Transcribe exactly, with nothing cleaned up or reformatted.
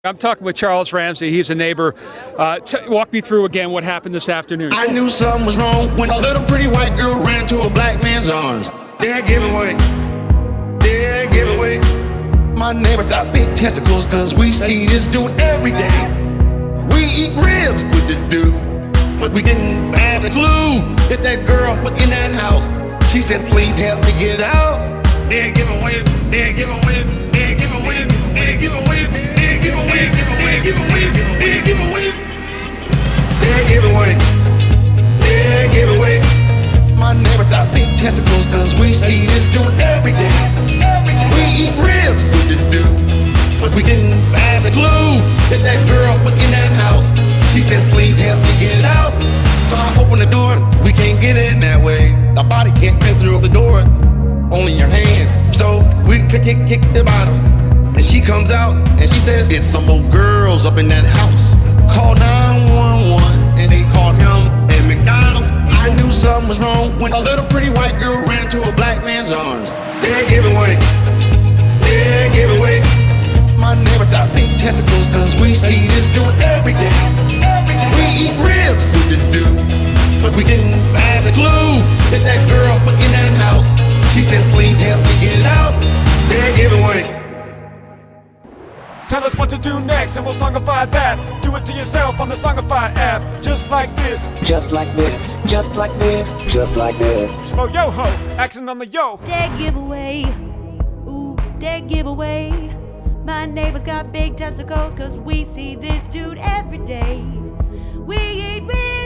I'm talking with Charles Ramsey. He's a neighbor. Uh, t walk me through again what happened this afternoon. I knew something was wrong when a little pretty white girl ran into a black man's arms. Dead giveaway. Dead giveaway. My neighbor got big testicles cause we see this dude every day. We eat ribs with this dude, but we didn't have a clue that that girl was in that house. She said, please help me get out. Dead giveaway. Dead giveaway. Dead giveaway. Dead giveaway. Dead giveaway. Dead giveaway. Dead giveaway. Dead giveaway. Dead giveaway. My neighbor got big testicles cause we see this dude every day. We eat ribs with this dude, but we didn't have a clue that that girl was in that house. She said, please help me get out. So I open the door, we can't get in that way. The body can't fit through the door, only your hand. So we kick, kick, kick the bottom. And she comes out and she says, it's some old girls up in that house. Call nine one one and they called him and McDonald's. I knew something was wrong when a little pretty white girl ran into a black man's arms. Dead giveaway. Dead giveaway. My neighbor got big testicles cause we see this dude every day. We eat ribs with this dude, but we didn't have a clue that that girl was in that house. She said, please help me get out. Dead giveaway. Tell us what to do next and we'll songify that. Do it to yourself on the Songify app. Just like this. Just like this. Just like this. Just like this. Shmo yo ho. Action on the yo. Dead giveaway. Ooh, dead giveaway. My neighbor's got big testicles cause we see this dude every day. We eat ribs.